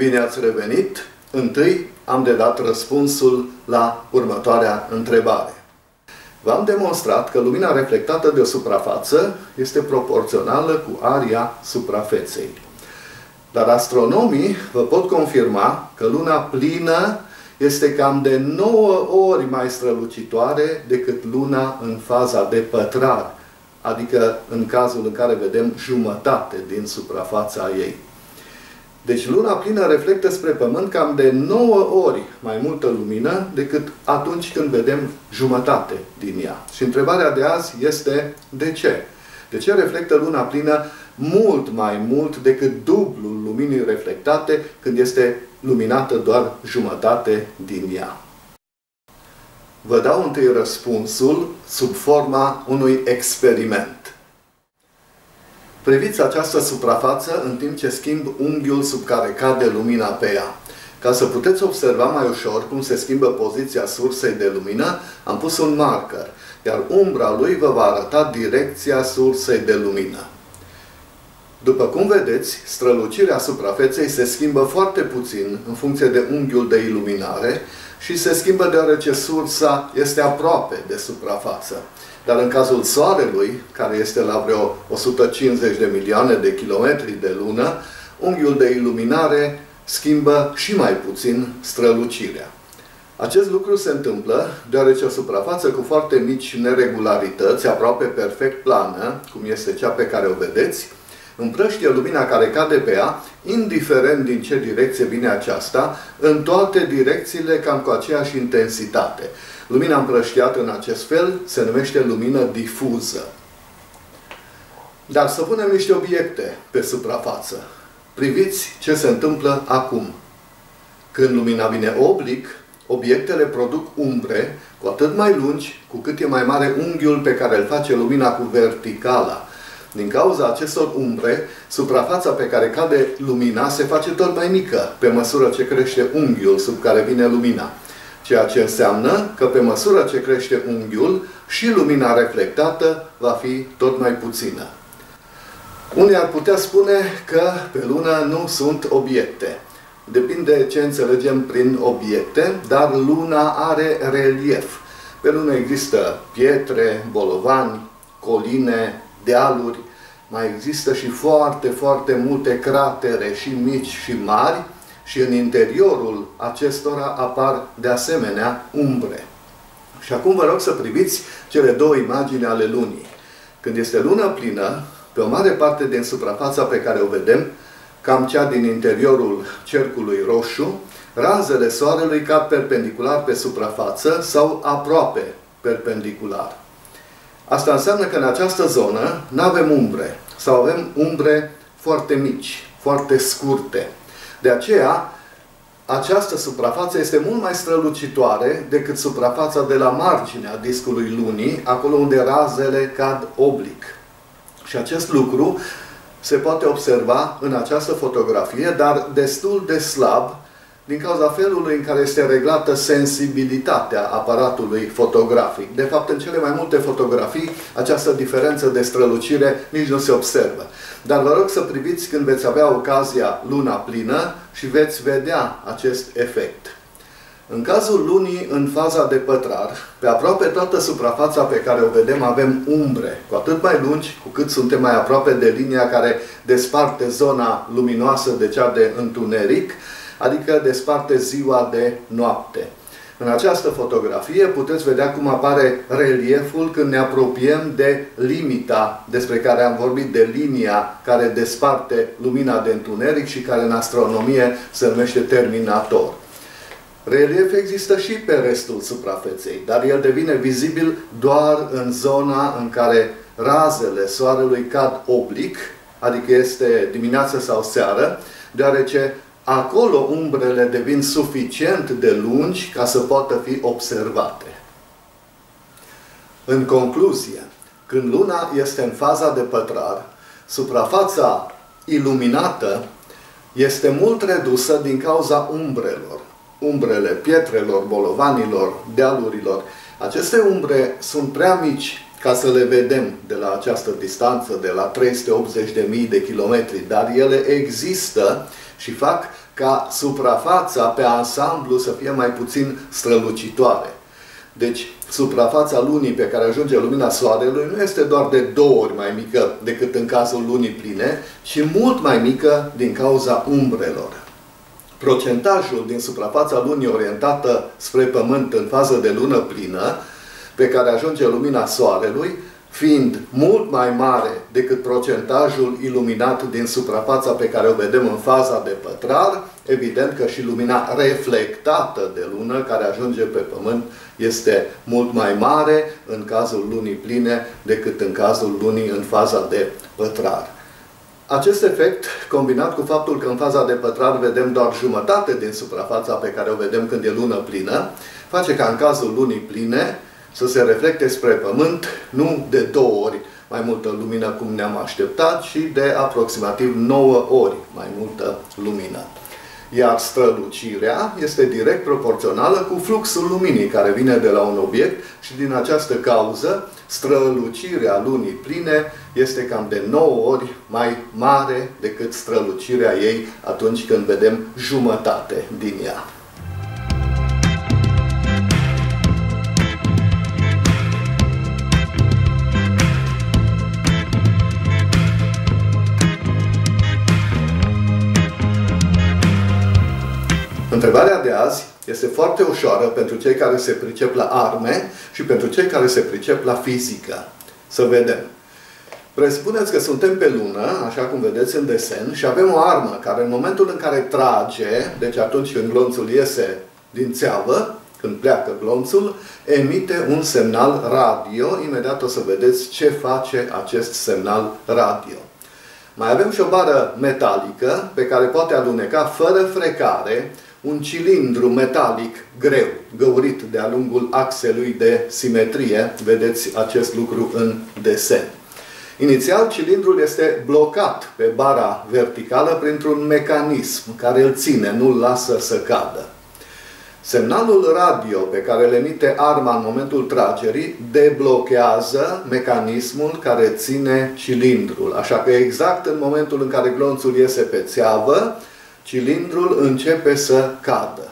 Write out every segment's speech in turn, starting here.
Bine ați revenit! Întâi am de dat răspunsul la următoarea întrebare. V-am demonstrat că lumina reflectată de o suprafață este proporțională cu aria suprafeței. Dar astronomii vă pot confirma că luna plină este cam de 9 ori mai strălucitoare decât luna în faza de pătrar, adică în cazul în care vedem jumătate din suprafața ei. Deci luna plină reflectă spre Pământ cam de 9 ori mai multă lumină decât atunci când vedem jumătate din ea. Și întrebarea de azi este de ce? De ce reflectă luna plină mult mai mult decât dublul luminii reflectate când este luminată doar jumătate din ea? Vă dau întâi răspunsul sub forma unui experiment. Priviți această suprafață în timp ce schimb unghiul sub care cade lumina pe ea. Ca să puteți observa mai ușor cum se schimbă poziția sursei de lumină, am pus un marker, iar umbra lui vă va arăta direcția sursei de lumină. După cum vedeți, strălucirea suprafeței se schimbă foarte puțin în funcție de unghiul de iluminare și se schimbă deoarece sursa este aproape de suprafață. Dar în cazul Soarelui, care este la vreo 150 de milioane de kilometri de lună, unghiul de iluminare schimbă și mai puțin strălucirea. Acest lucru se întâmplă deoarece o suprafață cu foarte mici neregularități, aproape perfect plană, cum este cea pe care o vedeți, împrăștie lumina care cade pe ea, indiferent din ce direcție vine aceasta, în toate direcțiile cam cu aceeași intensitate. Lumina împrăștiată în acest fel se numește lumină difuză. Dar să punem niște obiecte pe suprafață. Priviți ce se întâmplă acum. Când lumina vine oblic, obiectele produc umbre cu atât mai lungi cu cât e mai mare unghiul pe care îl face lumina cu verticala. Din cauza acestor umbre, suprafața pe care cade lumina se face tot mai mică pe măsură ce crește unghiul sub care vine lumina. Ceea ce înseamnă că pe măsură ce crește unghiul, și lumina reflectată va fi tot mai puțină. Unii ar putea spune că pe lună nu sunt obiecte. Depinde ce înțelegem prin obiecte, dar luna are relief. Pe lună există pietre, bolovani, coline, dealuri, mai există și foarte multe cratere, și mici și mari, și în interiorul acestora apar de asemenea umbre. Și acum vă rog să priviți cele două imagini ale lunii. Când este lună plină, pe o mare parte din suprafața pe care o vedem, cam cea din interiorul cercului roșu, razele soarelui cad perpendicular pe suprafață sau aproape perpendicular. Asta înseamnă că în această zonă nu avem umbre, sau avem umbre foarte mici, foarte scurte. De aceea, această suprafață este mult mai strălucitoare decât suprafața de la marginea discului lunii, acolo unde razele cad oblic. Și acest lucru se poate observa în această fotografie, dar destul de slab, din cauza felului în care este reglată sensibilitatea aparatului fotografic. De fapt, în cele mai multe fotografii, această diferență de strălucire nici nu se observă. Dar vă rog să priviți când veți avea ocazia luna plină și veți vedea acest efect. În cazul lunii în faza de pătrar, pe aproape toată suprafața pe care o vedem avem umbre, cu atât mai lungi cu cât suntem mai aproape de linia care desparte zona luminoasă de cea de întuneric, adică desparte ziua de noapte. În această fotografie puteți vedea cum apare relieful când ne apropiem de limita despre care am vorbit, de linia care desparte lumina de întuneric și care în astronomie se numește terminator. Relief există și pe restul suprafeței, dar el devine vizibil doar în zona în care razele soarelui cad oblic, adică este dimineață sau seară, deoarece acolo umbrele devin suficient de lungi ca să poată fi observate. În concluzie, când luna este în faza de pătrar, suprafața iluminată este mult redusă din cauza umbrelor. Umbrele pietrelor, bolovanilor, dealurilor. Aceste umbre sunt prea mici ca să le vedem de la această distanță, de la 380.000 de kilometri, dar ele există și fac ca suprafața pe ansamblu să fie mai puțin strălucitoare. Deci, suprafața lunii pe care ajunge lumina soarelui nu este doar de 2 ori mai mică decât în cazul lunii pline, ci mult mai mică din cauza umbrelor. Procentajul din suprafața lunii orientată spre Pământ în fază de lună plină, pe care ajunge lumina soarelui, fiind mult mai mare decât procentajul iluminat din suprafața pe care o vedem în faza de pătrar, evident că și lumina reflectată de lună care ajunge pe Pământ este mult mai mare în cazul lunii pline decât în cazul lunii în faza de pătrar. Acest efect, combinat cu faptul că în faza de pătrar vedem doar jumătate din suprafața pe care o vedem când e lună plină, face ca în cazul lunii pline să se reflecte spre Pământ nu de 2 ori mai multă lumină cum ne-am așteptat, ci de aproximativ 9 ori mai multă lumină. Iar strălucirea este direct proporțională cu fluxul luminii care vine de la un obiect și din această cauză strălucirea lunii pline este cam de 9 ori mai mare decât strălucirea ei atunci când vedem jumătate din ea. Întrebarea de azi este foarte ușoară pentru cei care se pricep la arme și pentru cei care se pricep la fizică. Să vedem. Presupuneți că suntem pe lună, așa cum vedeți în desen, și avem o armă care în momentul în care trage, deci atunci când glonțul iese din țeavă, când pleacă glonțul, emite un semnal radio. Imediat o să vedeți ce face acest semnal radio. Mai avem și o bară metalică pe care poate aluneca fără frecare un cilindru metalic greu, găurit de-a lungul axelui de simetrie. Vedeți acest lucru în desen. Inițial, cilindrul este blocat pe bara verticală printr-un mecanism care îl ține, nu îl lasă să cadă. Semnalul radio pe care îl emite arma în momentul tragerii deblochează mecanismul care ține cilindrul. Așa că exact în momentul în care glonțul iese pe țeavă, cilindrul începe să cadă.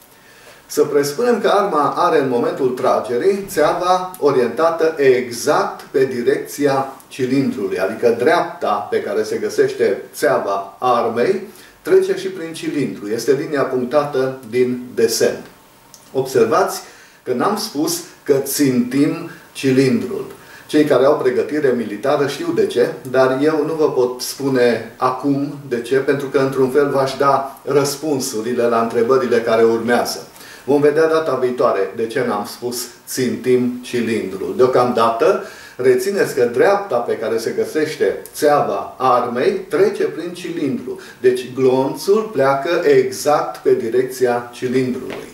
Să presupunem că arma are în momentul tragerii țeava orientată exact pe direcția cilindrului, adică dreapta pe care se găsește țeava armei trece și prin cilindru. Este linia punctată din desen. Observați că n-am spus că țintim cilindrul. Cei care au pregătire militară știu de ce, dar eu nu vă pot spune acum de ce, pentru că într-un fel v-aș da răspunsurile la întrebările care urmează. Vom vedea data viitoare de ce n-am spus țintim cilindrul. Deocamdată, rețineți că dreapta pe care se găsește țeava armei trece prin cilindru. Deci glonțul pleacă exact pe direcția cilindrului.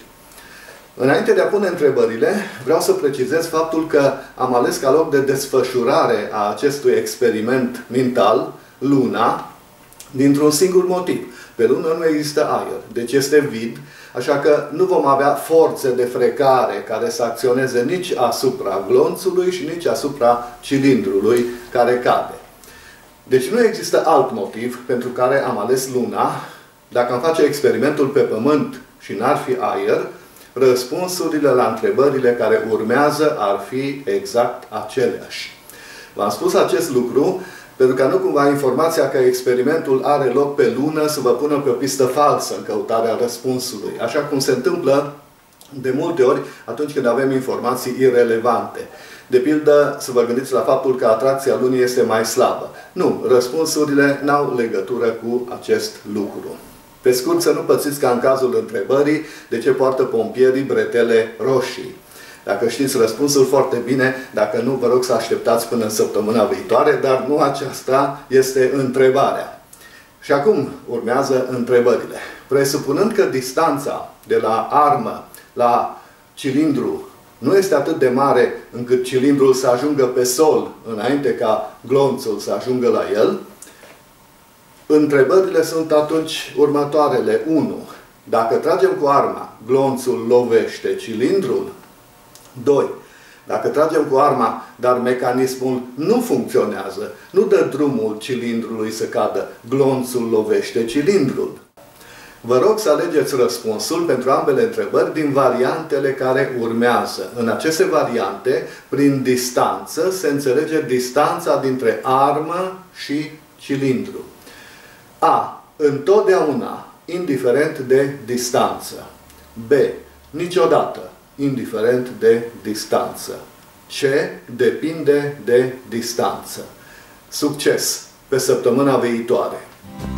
Înainte de a pune întrebările, vreau să precizez faptul că am ales ca loc de desfășurare a acestui experiment mental, luna, dintr-un singur motiv. Pe lună nu există aer, deci este vid, așa că nu vom avea forțe de frecare care să acționeze nici asupra glonțului și nici asupra cilindrului care cade. Deci nu există alt motiv pentru care am ales luna. Dacă am face experimentul pe Pământ și n-ar fi aer, răspunsurile la întrebările care urmează ar fi exact aceleași. V-am spus acest lucru pentru că nu cumva informația că experimentul are loc pe lună să vă pună pe o pistă falsă în căutarea răspunsului. Așa cum se întâmplă de multe ori atunci când avem informații irelevante. De pildă, să vă gândiți la faptul că atracția lunii este mai slabă. Nu, răspunsurile n-au legătură cu acest lucru. Pe scurt, să nu pățiți ca în cazul întrebării de ce poartă pompierii bretele roșii. Dacă știți răspunsul, foarte bine, dacă nu, vă rog să așteptați până în săptămâna viitoare, dar nu aceasta este întrebarea. Și acum urmează întrebările. Presupunând că distanța de la armă la cilindru nu este atât de mare încât cilindrul să ajungă pe sol înainte ca glonțul să ajungă la el, întrebările sunt atunci următoarele. 1. Dacă tragem cu arma, glonțul lovește cilindrul? 2. Dacă tragem cu arma, dar mecanismul nu funcționează, nu dă drumul cilindrului să cadă, glonțul lovește cilindrul. Vă rog să alegeți răspunsul pentru ambele întrebări din variantele care urmează. În aceste variante, prin distanță, se înțelege distanța dintre armă și cilindru. A. Întotdeauna, indiferent de distanță. B. Niciodată, indiferent de distanță. C. Depinde de distanță. Succes pe săptămâna viitoare!